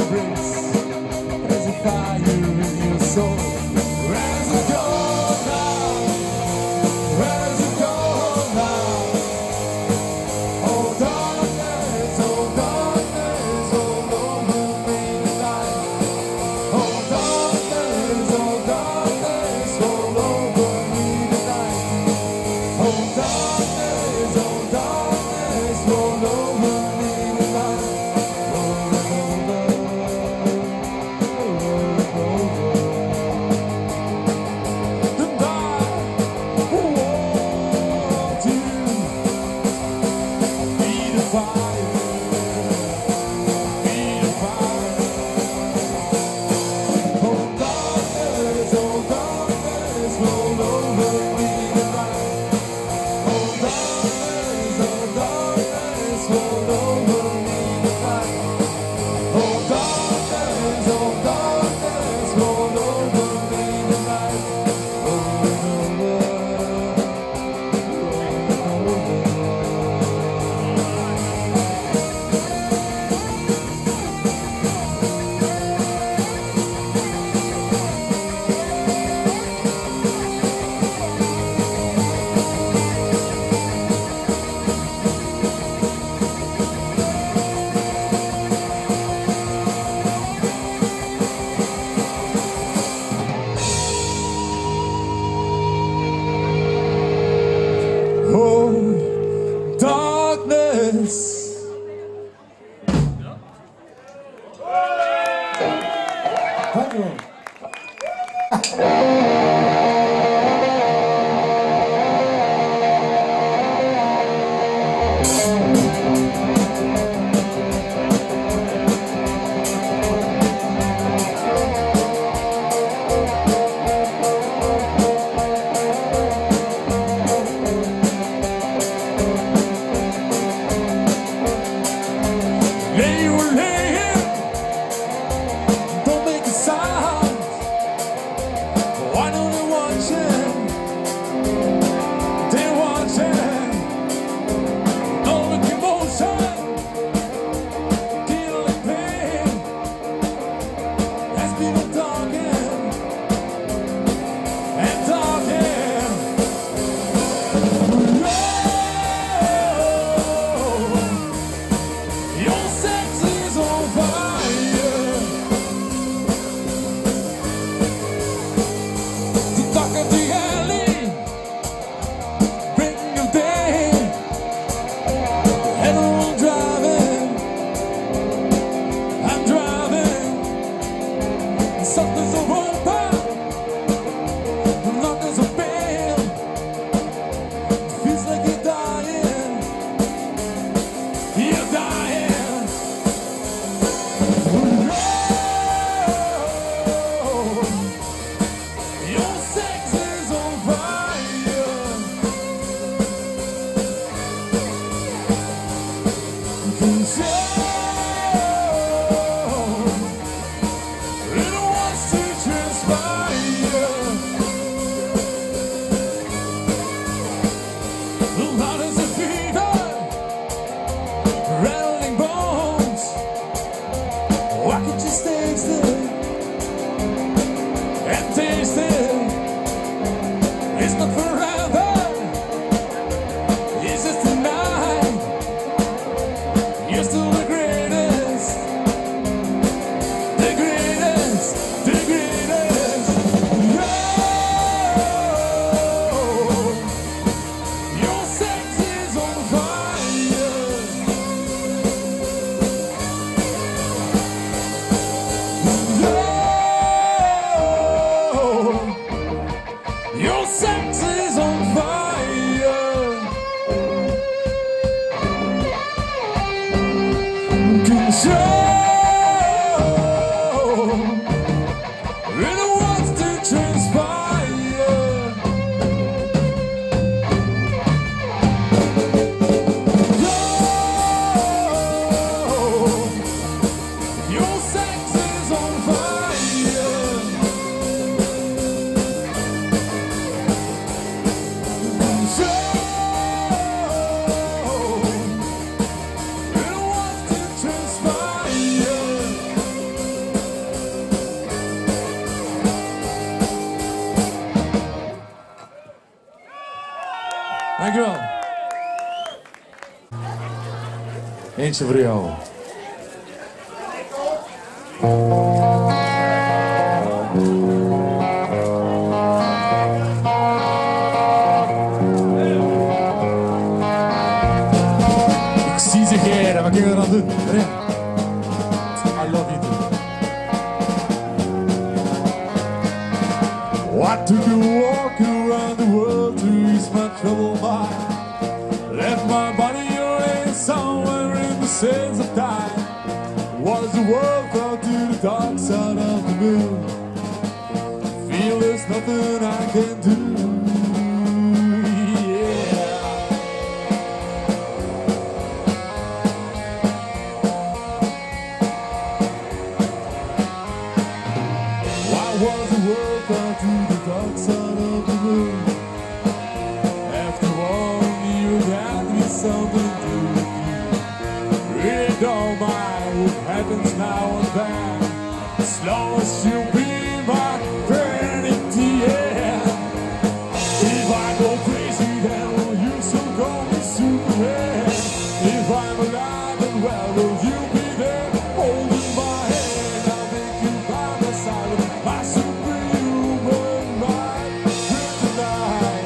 brings. There's a fire in your soul. Where's it go now? Where's it go now? Oh darkness, all over me tonight. Oh darkness, all over me tonight. Oh darkness, all over me tonight. Oh, darkness. Thank you. Lay your head, don't make a sound. Why don't they watching? They're watching. No emotion, killing pain. As people talking and talking. Your sex is on Eentje voor jou. Ik zie ze geren, wat kun je eraan doen? I love you too. What to do, walk around the world to ease my troubled mind. Left my body away somewhere in the sands of time. Was the world brought to the dark side of the moon? Feel there's nothing I can do. Yeah. Why was the world brought to the dark side of the moon? After all, you had me something to do. Really don't mind what happens now and then, as long as you be my eternity, yeah. If I go crazy, then will you still call me Superman? If I'm alive and well, will you be there holding my hand? I'll make you by my side with my superhuman mind. Tonight.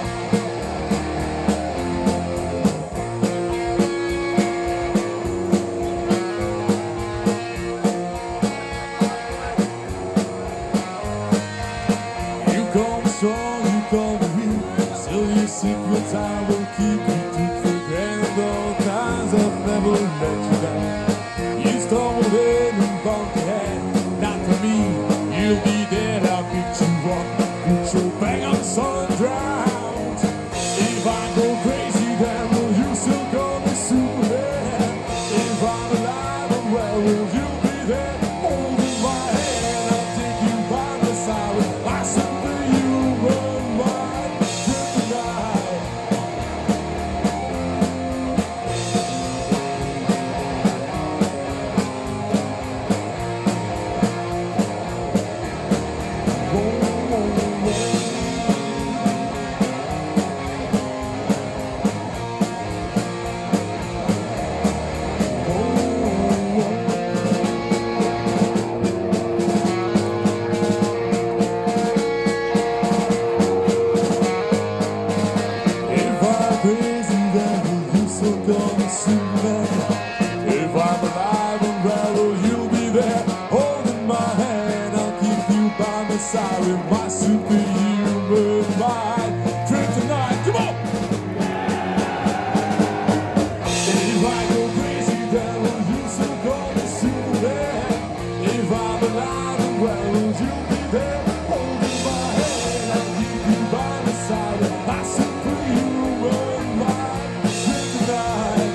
Strong, you call me weak. Still your secrets I will keep. You took for granted all times I've never let you down. You stumbled in and bumped your head. Not for me, you'll be dead. I'll pick you up, put your back on the sun and drown. If I go crazy, then will you still call me Superman? If I'm alive and well, will you be there holding my hand? I'll take you by my side with my superhuman mind. Tonight. If I'm alive and well, will you be there holding my hand? I'll keep you by my side with my superhuman mind. Kryptonite, come on! If I go crazy, then will you still call me Superman? If I'm alive and well, will you be there holding my hand? I'll keep you by my side with my superhuman mind. Kryptonite.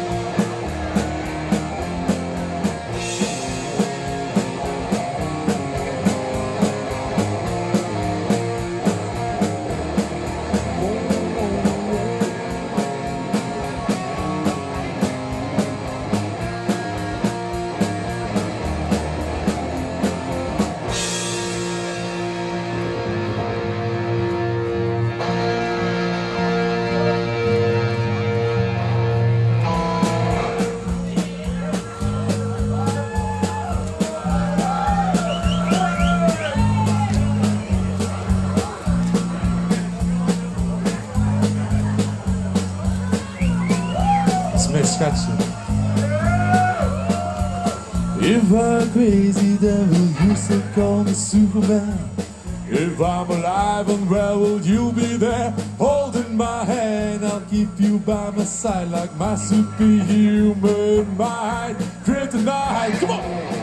If I'm crazy, then will you still call me Superman? If I'm alive and well, will you be there holding my hand? I'll keep you by my side like my superhuman mind. Kryptonite, come on!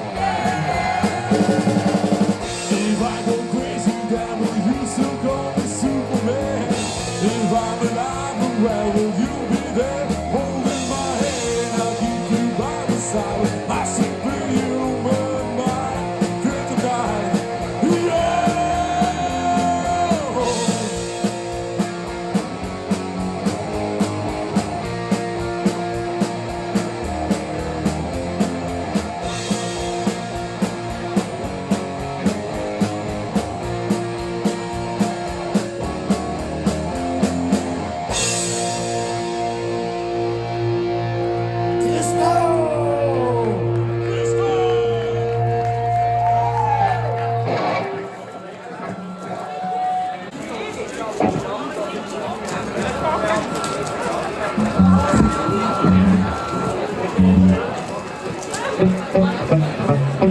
If I go crazy, then will you still call me Superman? If I'm alive and well, will you be there holding my hand? I'll keep you by my side with my superhuman mind. Kryptonite, yeah!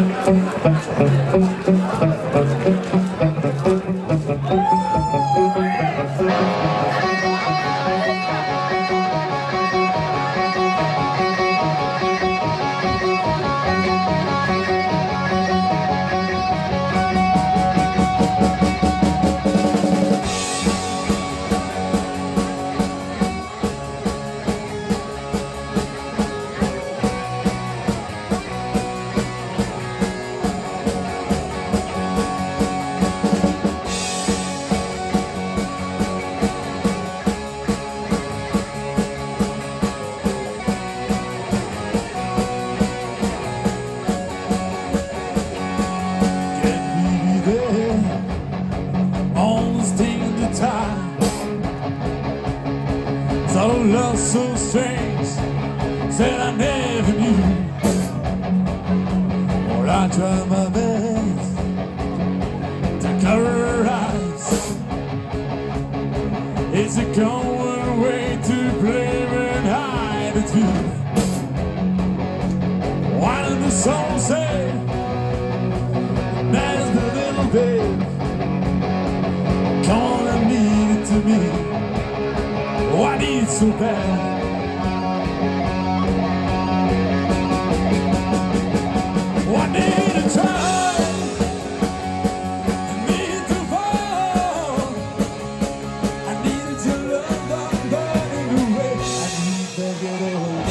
Love so strange that I never knew. Or I try my best to cover her eyes. It's a common way to blame and hide the truth. Why did the song say that is the little babe? Come on and mean it to me. Why need it so bad? Why need to try? I need to fall. I needed your love, I'm burning away. I need to get away.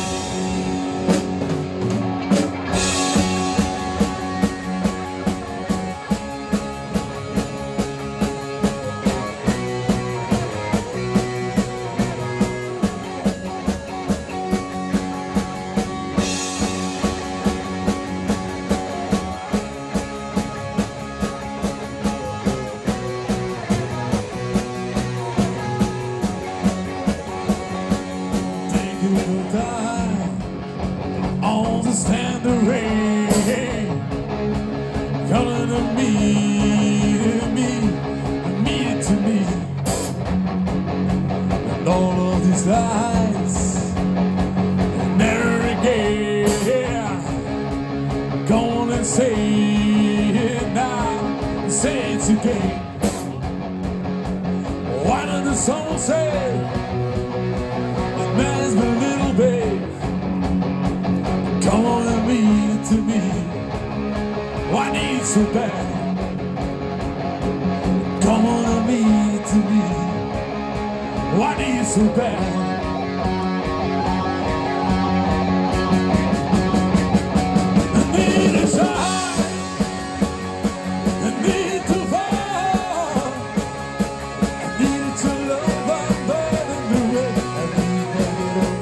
On the stand of rain, calling to me to me, and all of these lies never again. Go on and say it now, say it again. Why did the song say that man's my little babe? Come on and mean it to me. Why need it so bad? Come on and mean it to me. Why need it so bad? I need to try. I need to fall. I need to love, I'm burning away. I need to get up.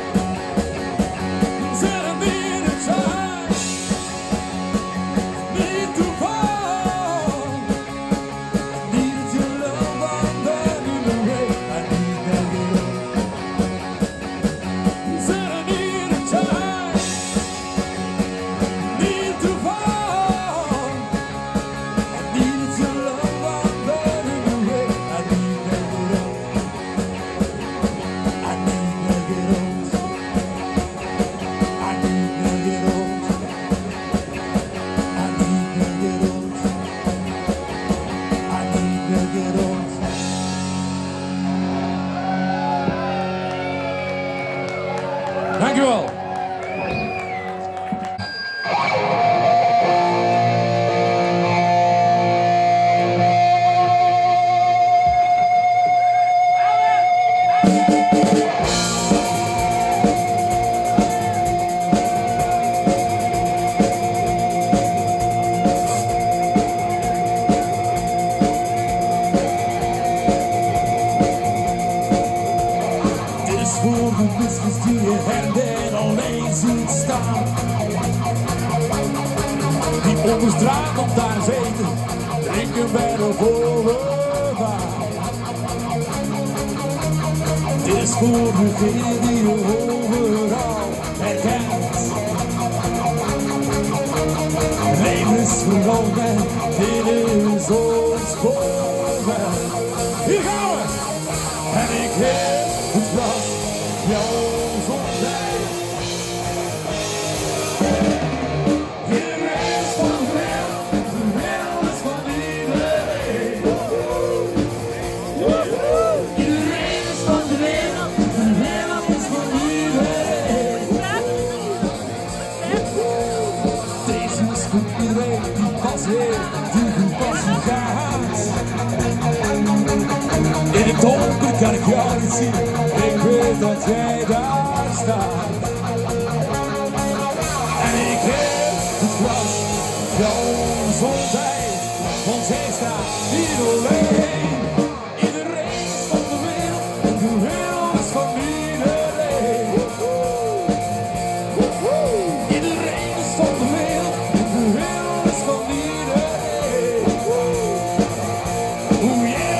Thank you all. This for the business to your hand and all lazy staan. Die op de straat op daar zitten, drinken bij de boulevard. Dit is voor degene die je overal herkent. Leven is verloren, dit is ons voorbij. Hier gaan we! En ik heb het glas, jou zonzij. Hier voor iedereen die pas heeft, die goed pas gaat. In het donker kan ik jou niet zien, ik weet dat jij daar staat. En ik heb het glas, jouw gezondheid, want jij staat hier alleen. Iedereen is van de wereld, en de wereld is van iedereen. Iedereen is van de wereld, en de wereld is van iedereen. Oeh yeah!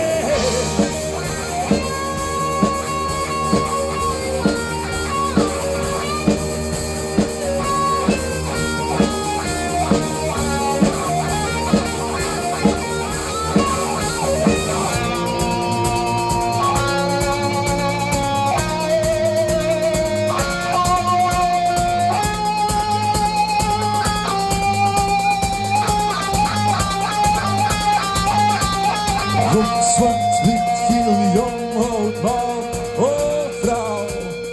Rood, zwart, wit, geel, jong, oud, man of vrouw.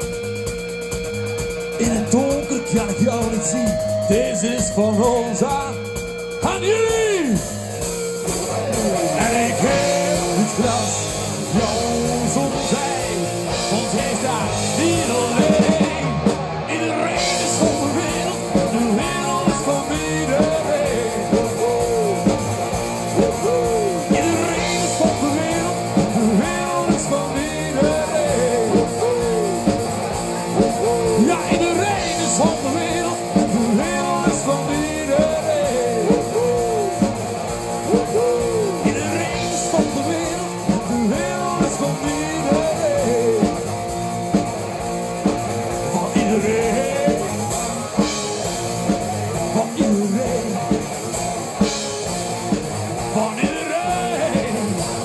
In het donker kan ik jou niet zien. Deze is van ons aan jullie. En ik heb het glas, jouw gezondheid, want jij staat hier alleen. Iedereen is van de wereld is van iedereen. Iedereen is van de wereld is van iedereen. Ja, iedereen is van de wereld is van iedereen. Iedereen is van de wereld is van iedereen. Van iedereen. Van iedereen. Van iedereen.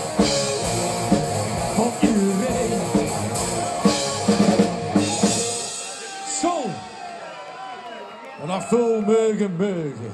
Van iedereen. Zo. En dan veel meugen.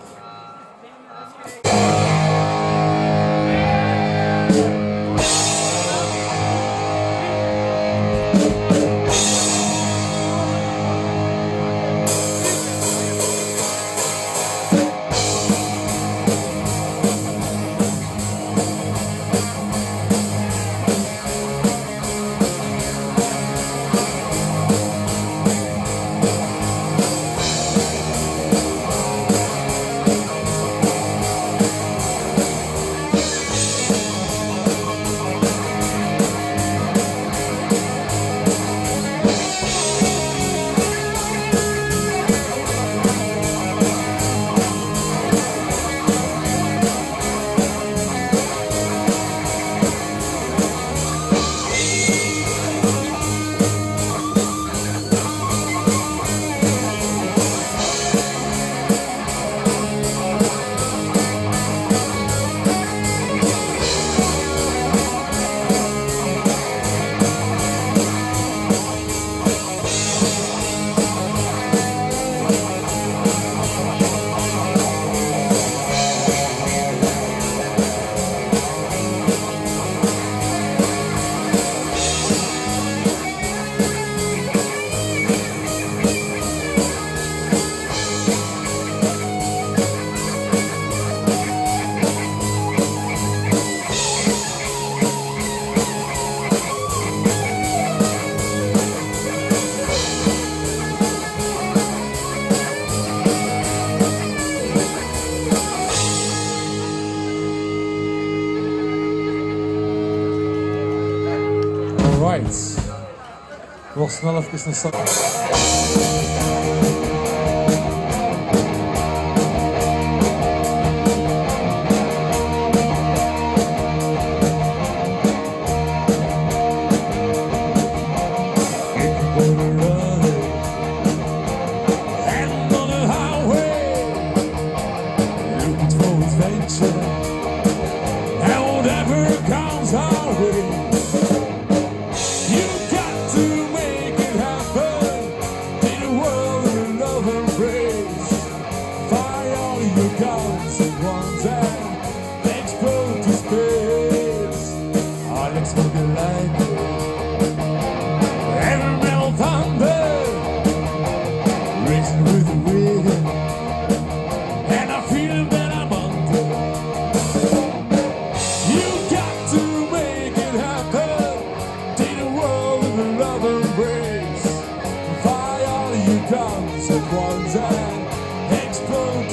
Right. Nog snel even een stap. And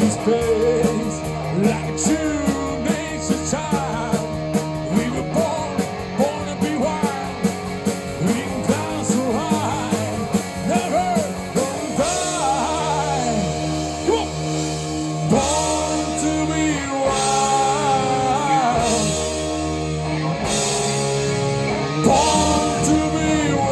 to space like a true nature's child. We were born to be wild. We can climb so high, never gonna die. Come on, born to be wild, born to be wild.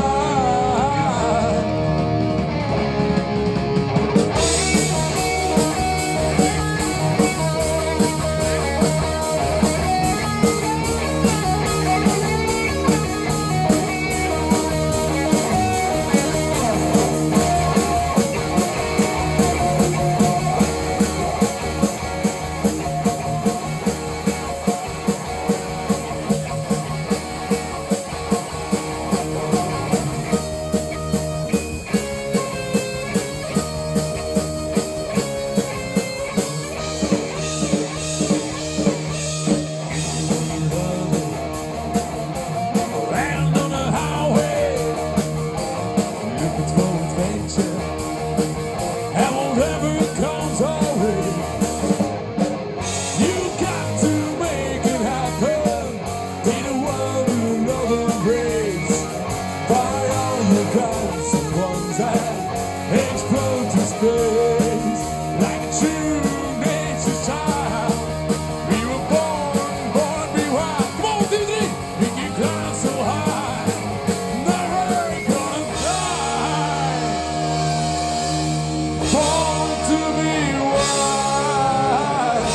Explode to space like a true nature's child. We were born to be wild. Come on, Disney! We can climb so high, never gonna die. Born to be wild,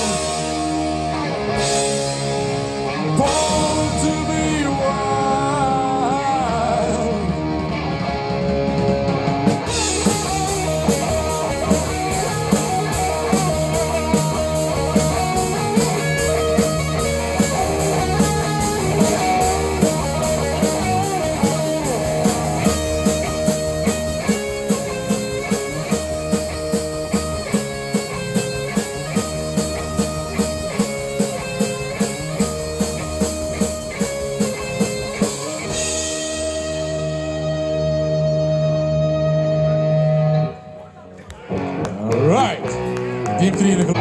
born to be wild. Right, diep erin.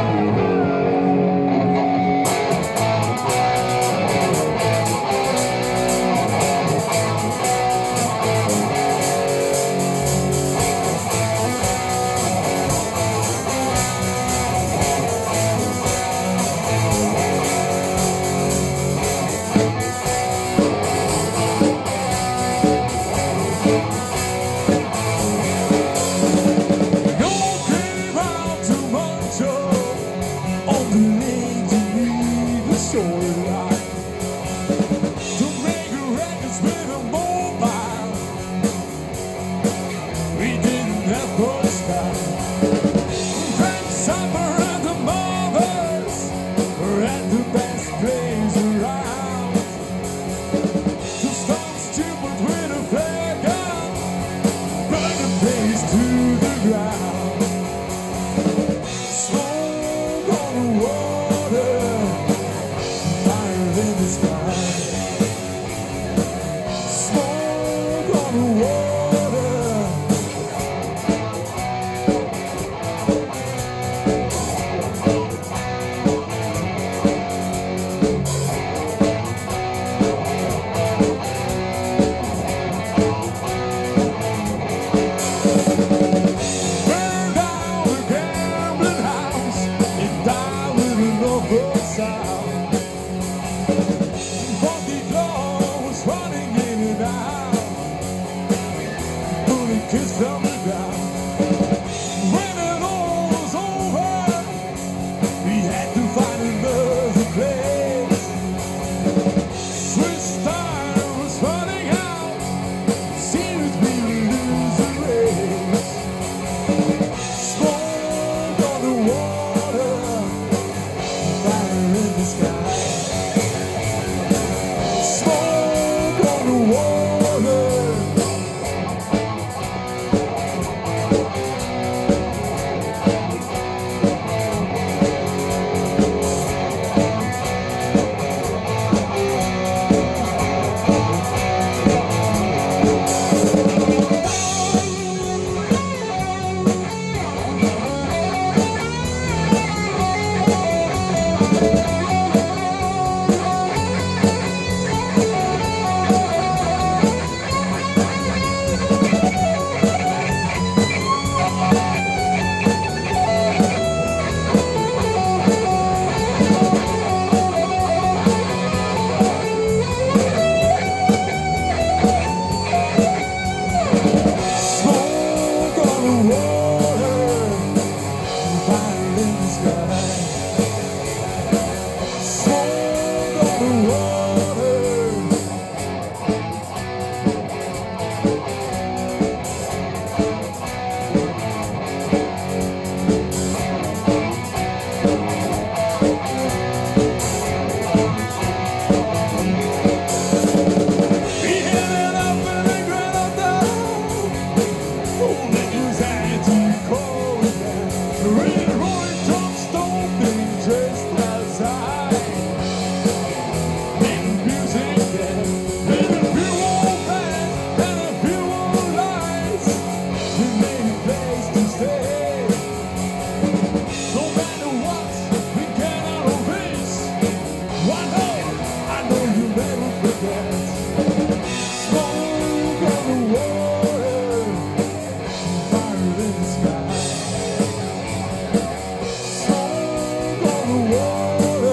Kiss from the ground. When it all was over, we had to find another place. Swiss time was running out. Seems we would lose the race. Smoke on the water, fire in the sky. Smoke on the water. He ended up in a Grenada. Only his hands he called down. Red Rolling Truck stomping just outside. And music there, and a few old bands, and a few old lights. We made a place to stay. No matter what, we get out of this. One day, I know you'll never forget. Smoke on the water, fire in the sky. Smoke on the water.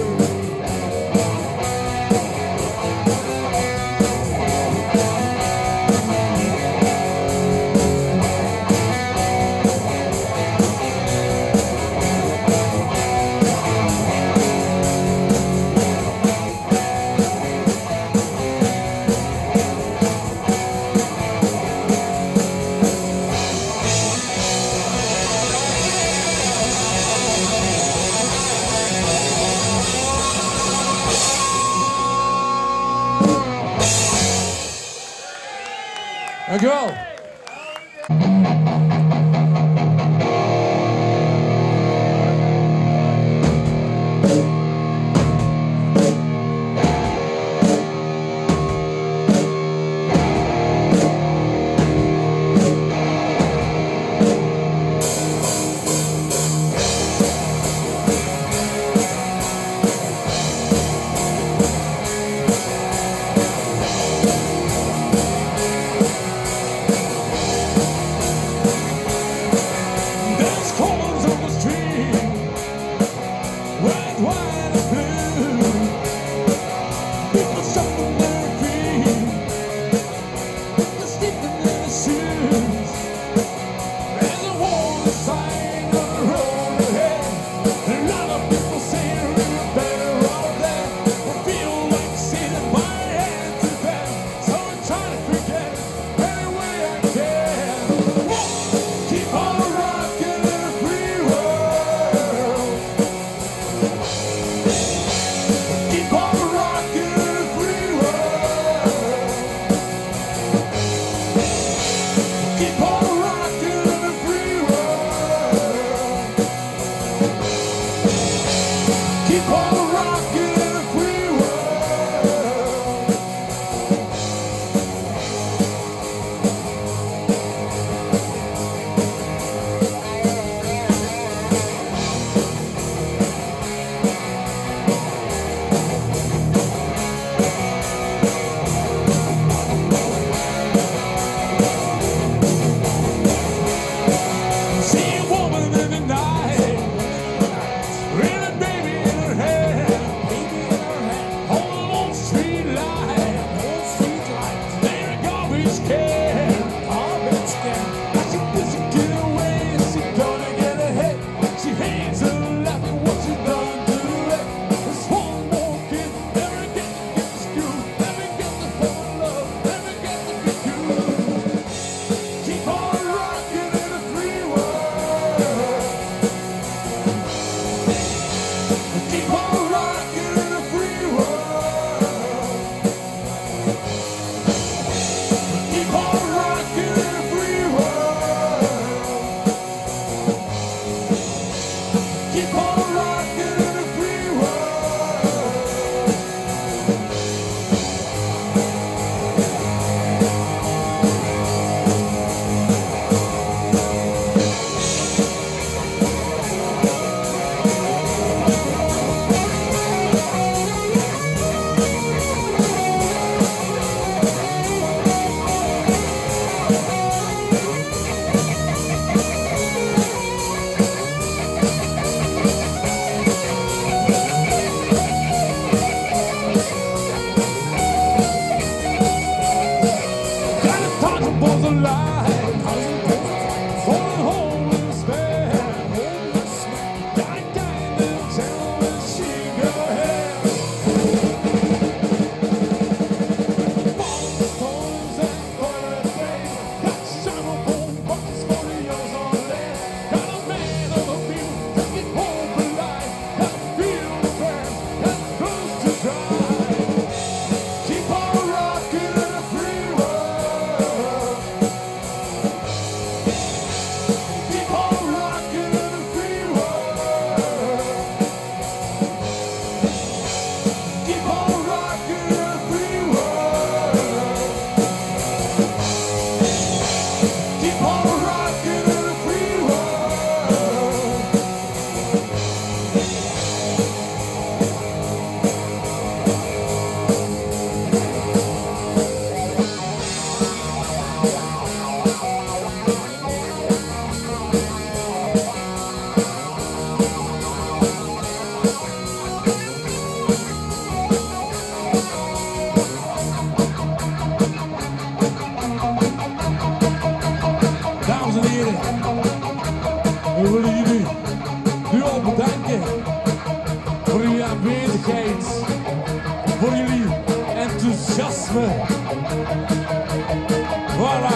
Now go. There's colors on the street, red, white, and blue. People shuffling their feet, they're sleeping in their shoes. There's a warning sign on the road ahead. A lot of people saying we're better off there. I feel like sitting my hand to them, so I'm trying to forget any way I can. Keep on rocking in a free world. Keep on rocking in a free world. Keep on rocking in a free world. Keep on rocking in a free world. See a woman in the night, with a baby in her hand, on the long street light, there a garbage can. Now she doesn't get away, she gonna get ahead. She hates her laughing, what she done to it. This one more kid, never get to get the school, never get to fall in love, never get to be cool. Keep on rocking in a free world. Keep on rocking in a free world. Keep on rocking in a free world. Keep on rocking in a free world. jullie al bedanken voor jullie aanwezigheid, voor jullie enthousiasme. Voilà.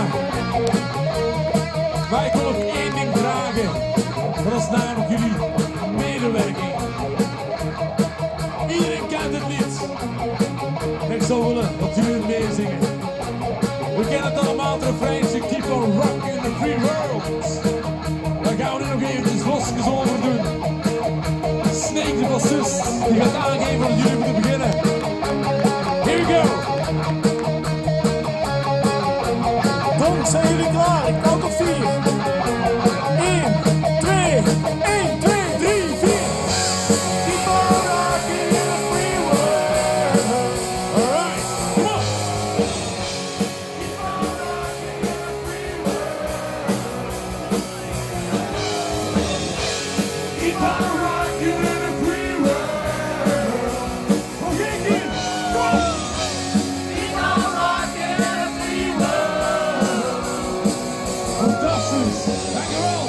Maar ik wil nog één ding vragen. Dat is namelijk jullie medewerking. Iedereen kent het lied. Ik zou willen dat jullie het meezingen. We kennen het allemaal, het refreintje. Keep on rocking the free world. Daar gaan we nu nog eventjes losjes over doen. Snake, de bassist, die gaat aangeven dat jullie moeten beginnen. Here we go. Tom, zijn jullie klaar? Ik tel tot 4. 1, 2, 1, 2, 3, 4. Keep on rocking in the free world. Alright, come on. Keep on rocking in the free world. Keep on rocking in the free world. Okay, kid, go on. Keep on rocking in the free world. Fantastisch, dankjewel.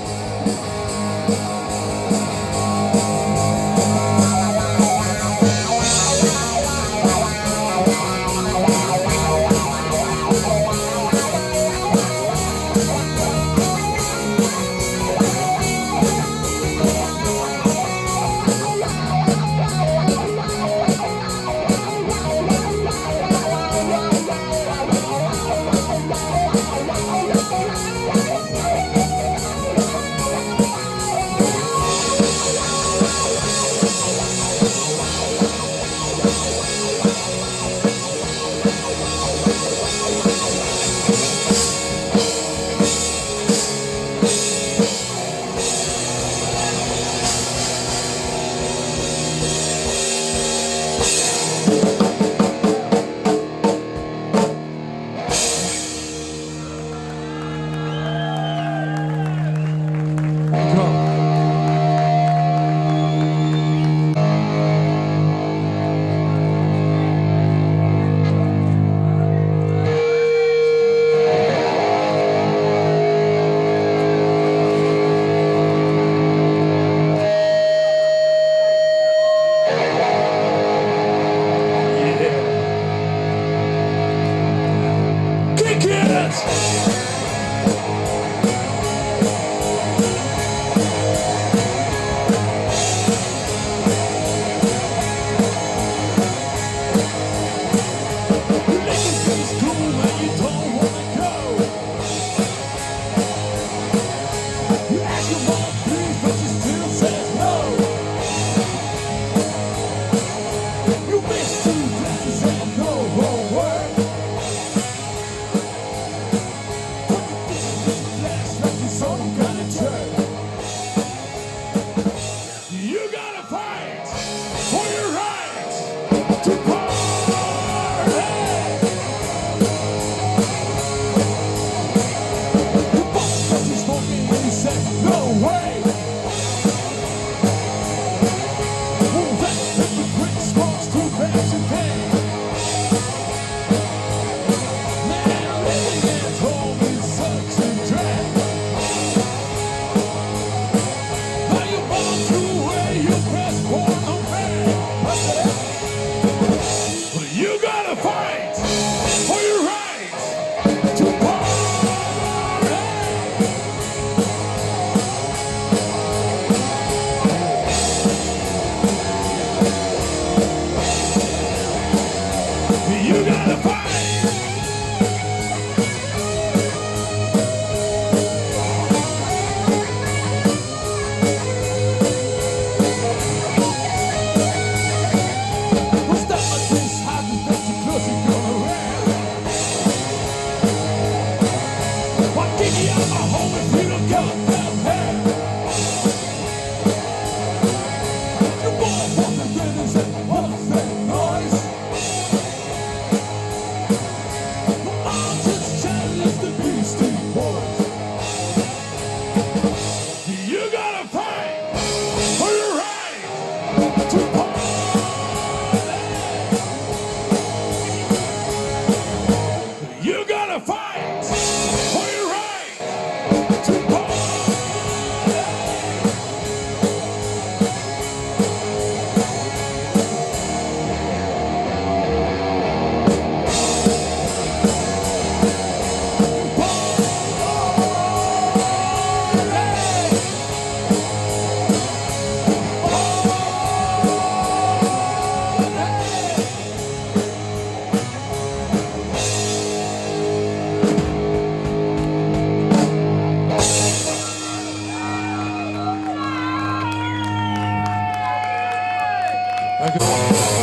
Kick it! You gotta fight for your right to party. The boss was just smoking and he said, no way. Well, that's the quick sparks to bash and pain. Now living at home is such a drag. Now you want to where you Dank u.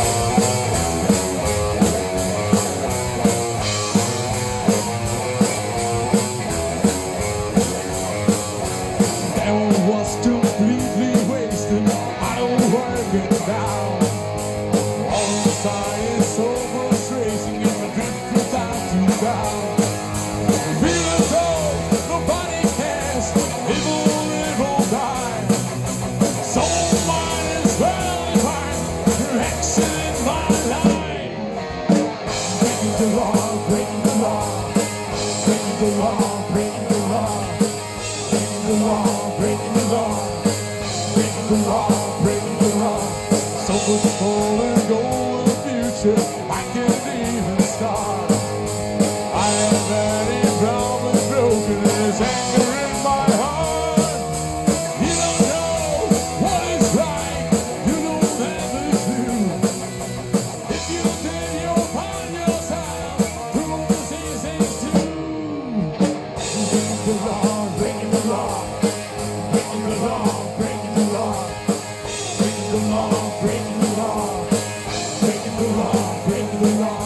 Was completely wasted. I don't work it down. All the science so frustrating if I drift without you down. Feel as though nobody cares. It will live or die. So might as well find direction in my life. Breaking the law, breaking the law, breaking the law, breaking the law, breaking the law. Breaking the law, breaking the law, breaking the law. So much more and go in the future, I can't even start. I have had a problem broken, there's anger in my heart. You don't know what it's like, you don't have a clue. If you did, you'll find yourself doing the same things too. Breaking the law, breaking the law. Breaking the law, breaking the law, breaking the law, breaking the law, breaking the law, breaking the law.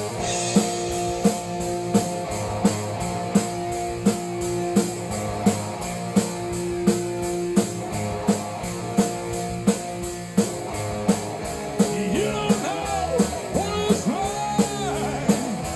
You don't know what it's like.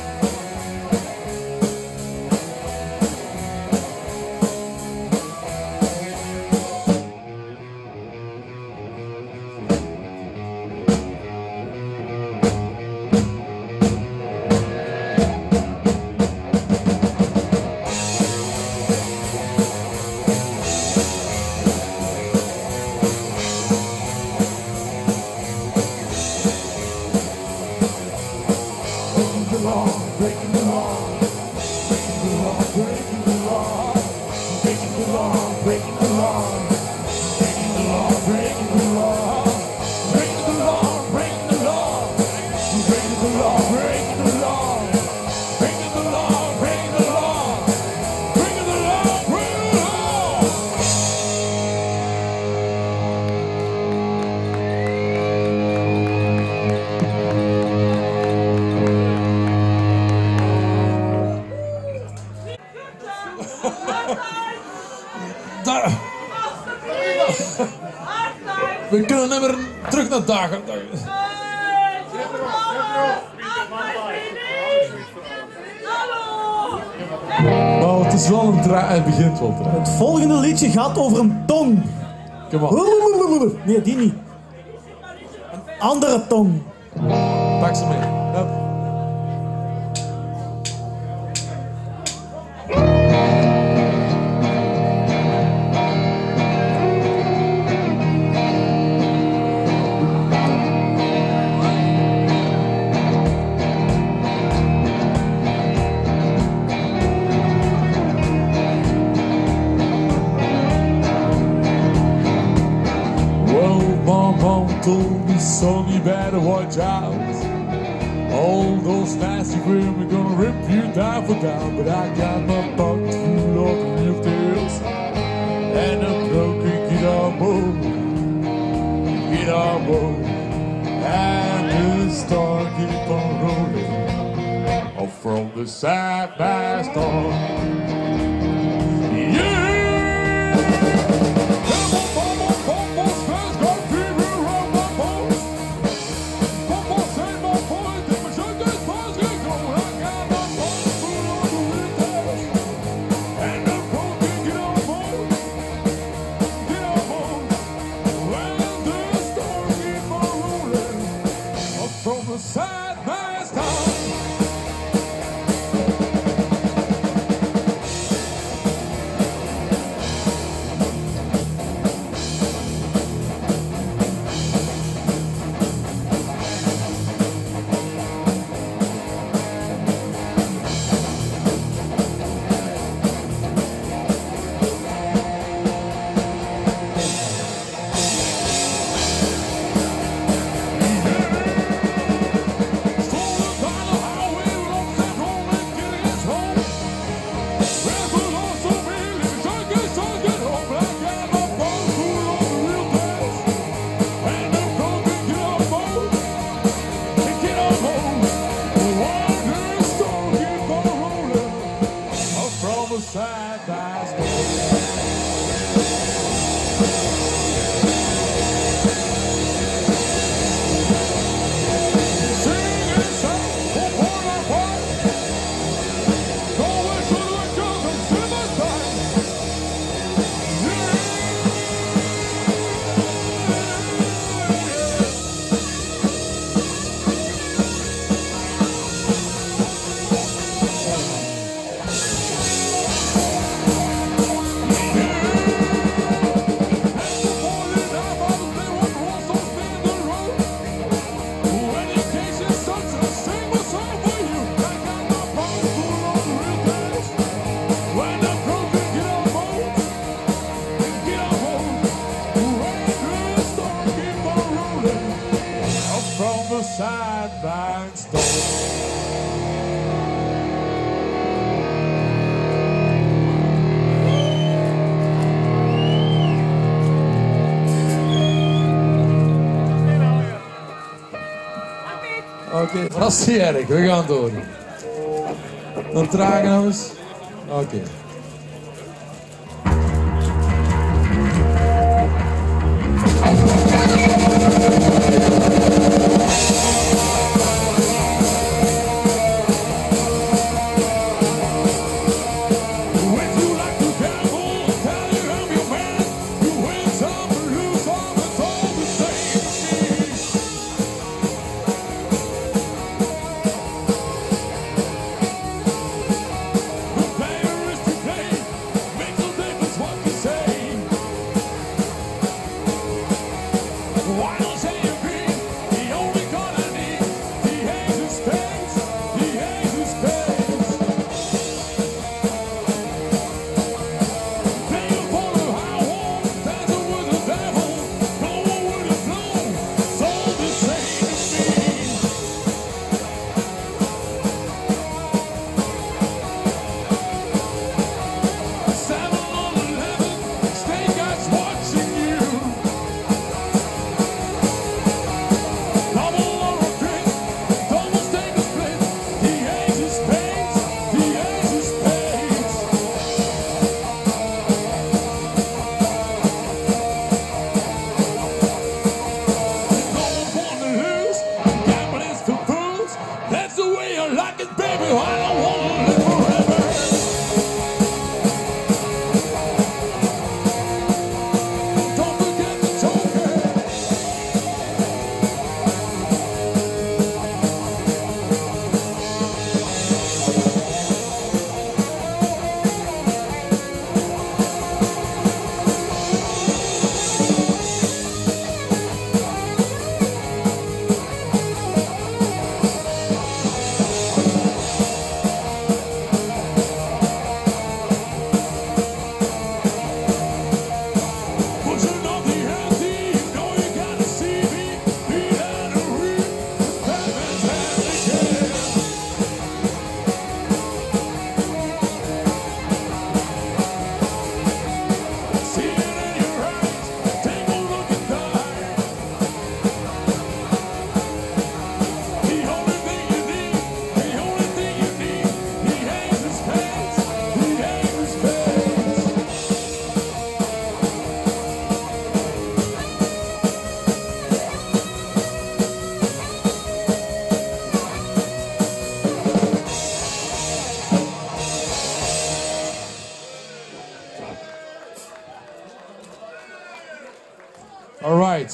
Breaking the law, breaking the law, breaking the law, breaking the law, breaking the law, breaking the law, breaking the law, breaking the law, breaking the law, breaking the law, breaking the law, breaking the law, breaking the law, breaking the law, breaking the law. We kunnen niet meer terug naar dagen. Nou, het is wel een draai. Het begint wel draai. Het volgende liedje gaat over een tong. Kom op. Nee, die niet. Een andere tong. Pak ze mee. Hup. Told me, son, you better watch out. All those nasty women gonna rip you down for down. But I got my bucket full of real tales and a broken guitar bow, and the star keep on rolling off from the sad past on. Yeah. Side by side. Oké, maar dat is niet erg. We gaan door. Dan tragen we eens. Oké. All right.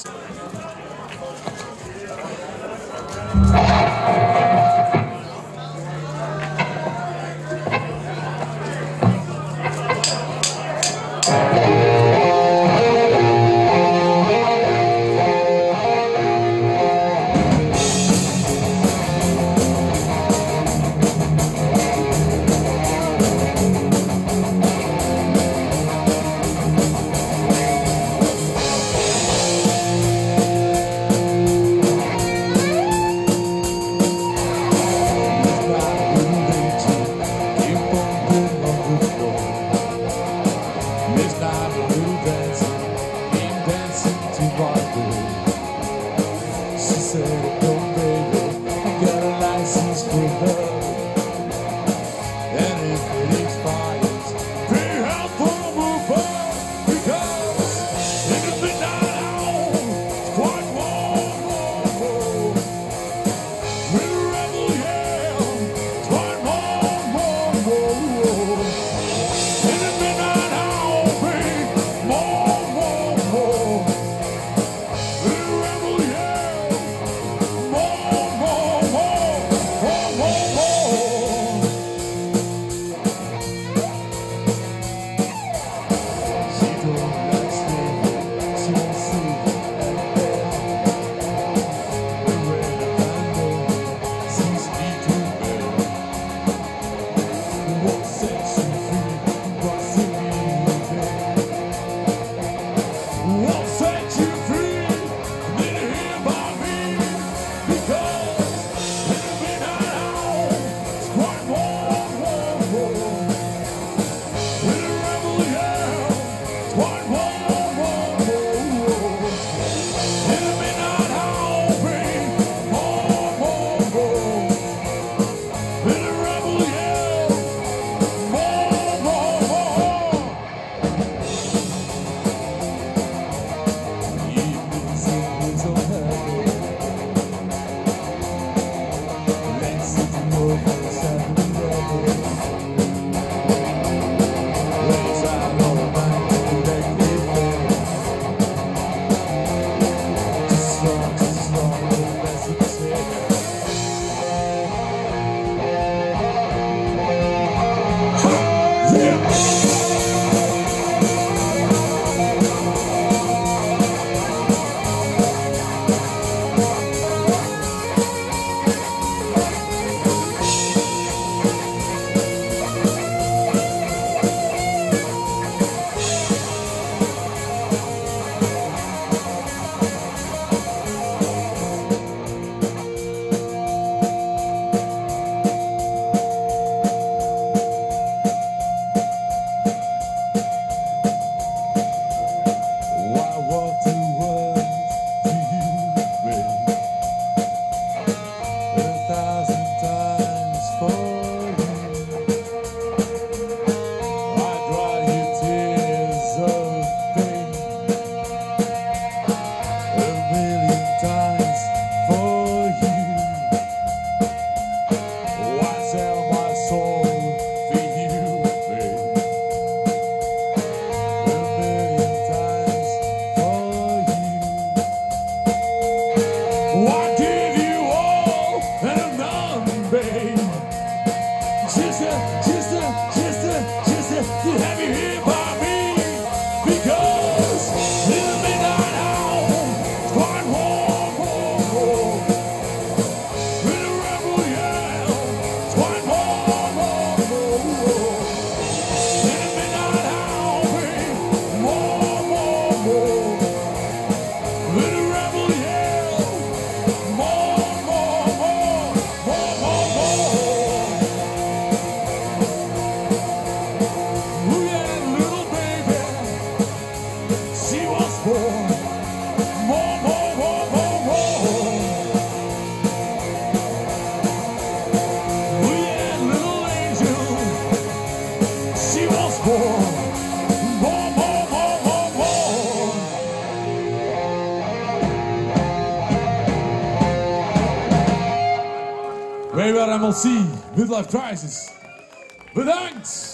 Wij waren MLC, Midlife Crisis. Bedankt!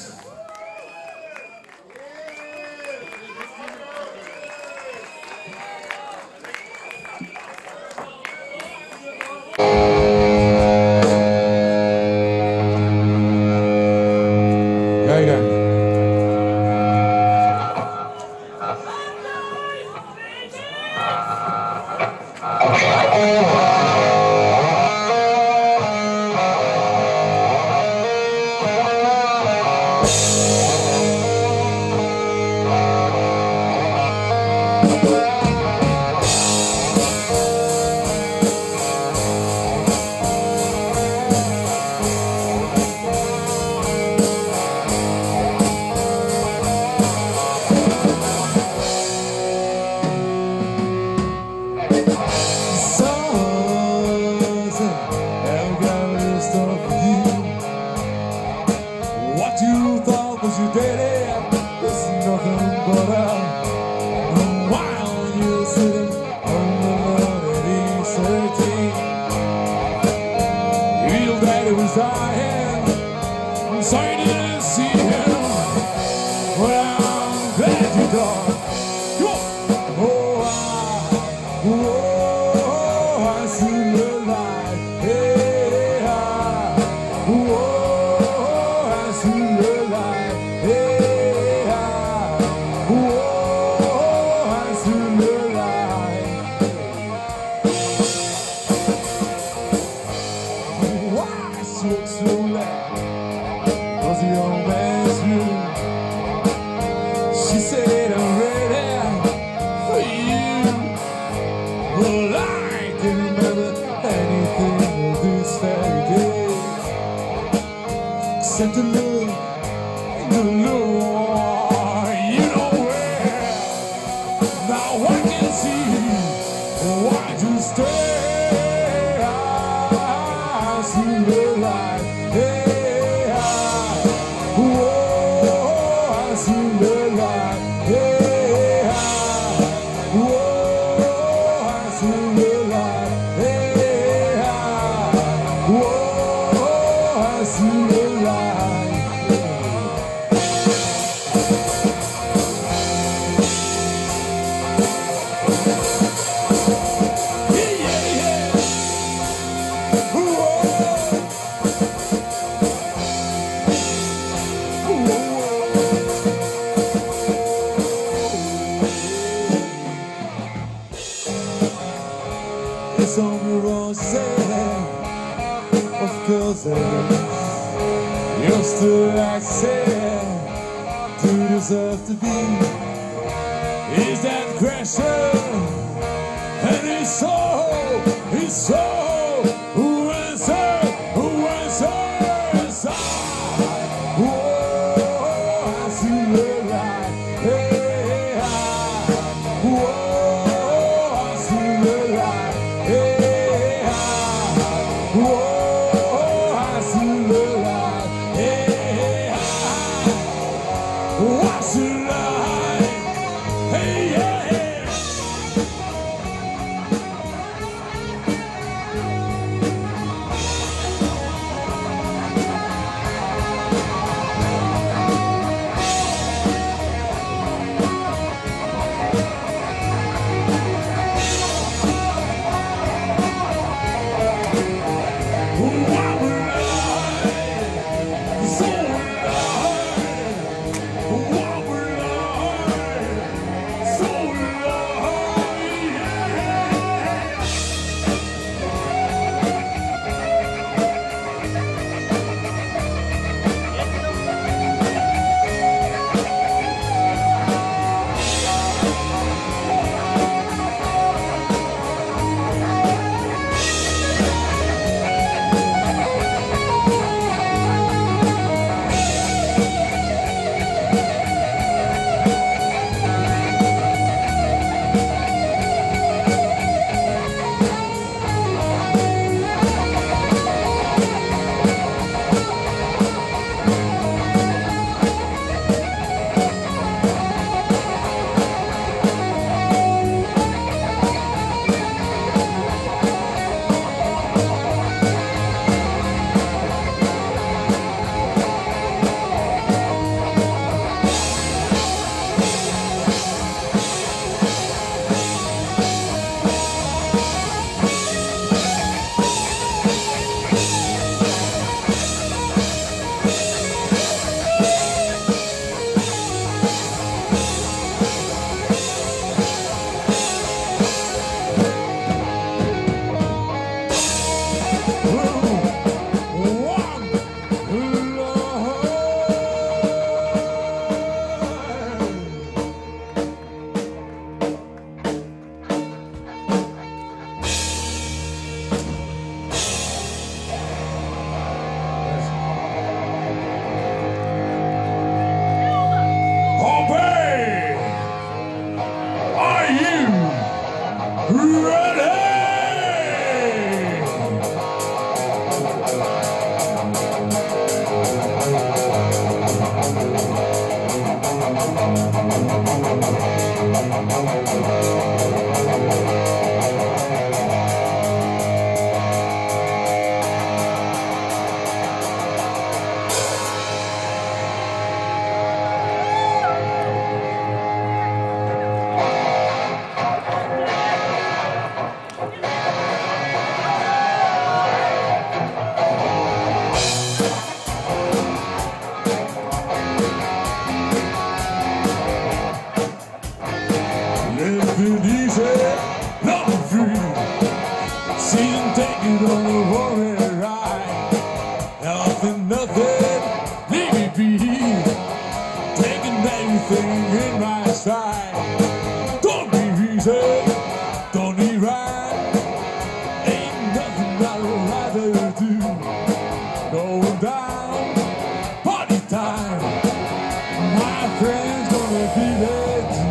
Living easy, not free. Seeing taking on the road ride. Nothing, leave me be. Taking everything in my stride. Don't be easy, don't be right. Ain't nothing I'd rather do. Going down, party time. My friends gonna be there too.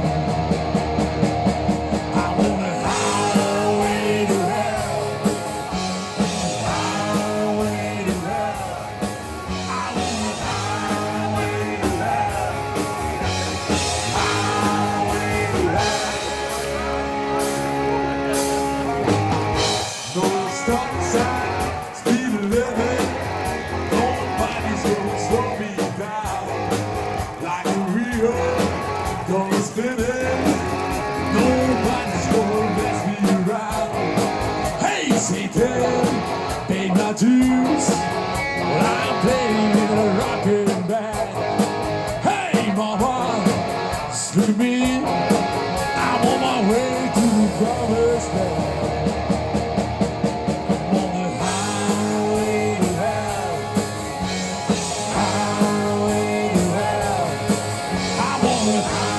Gonna spin it, nobody's gonna mess me around. Hey Satan, pay my dues, but I'm playing in a rockin' band. Hey mama, just look at me, I'm on my way to the promised land. I'm on the highway to hell, highway to hell. I'm on the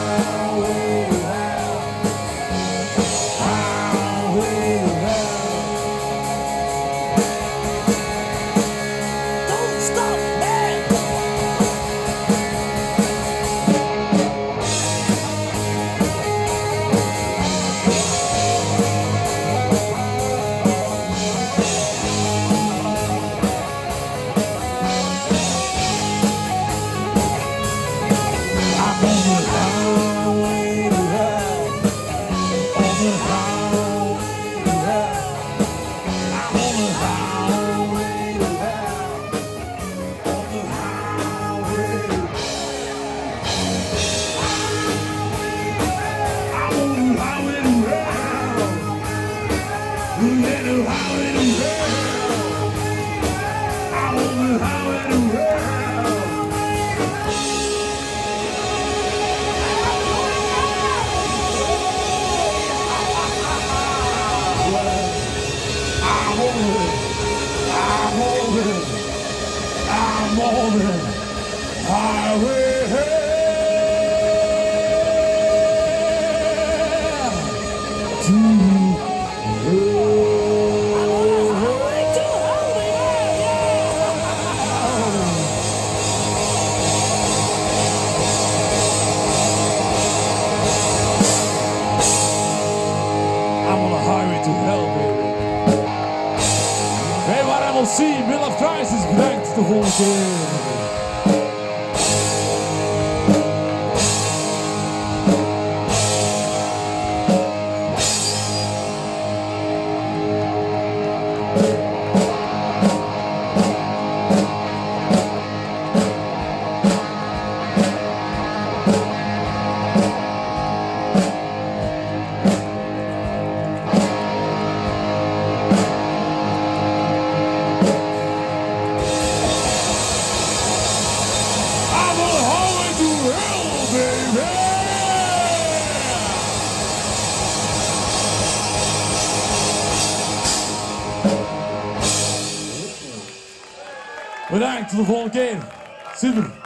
I'm on the highway to see, middle of crisis, bedankt de volgende keer. Bedankt, tot de volgende keer. Super.